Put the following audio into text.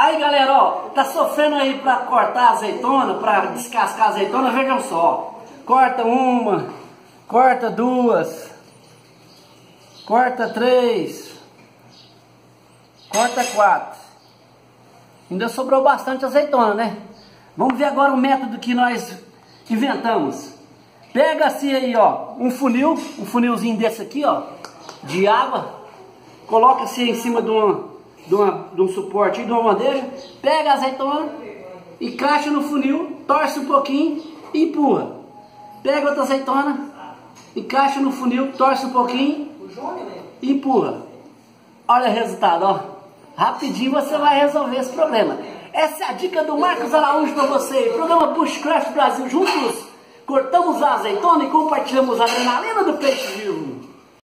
Aí galera, ó, tá sofrendo aí pra cortar a azeitona, pra descascar a azeitona, vejam só. Corta uma, corta duas, corta três, corta quatro. Ainda sobrou bastante azeitona, né? Vamos ver agora o método que nós inventamos. Pega-se aí, ó, um funilzinho desse aqui, ó, de água. Coloca-se em cima de um suporte, de uma bandeja. Pega a azeitona, encaixa no funil, torce um pouquinho e empurra. Pega outra azeitona, encaixa no funil, torce um pouquinho e empurra. Olha o resultado, ó. Rapidinho você vai resolver esse problema. Essa é a dica do Marcos Araújo para você. Programa Bushcraft Brasil. Juntos cortamos a azeitona e compartilhamos a adrenalina do peixe vivo.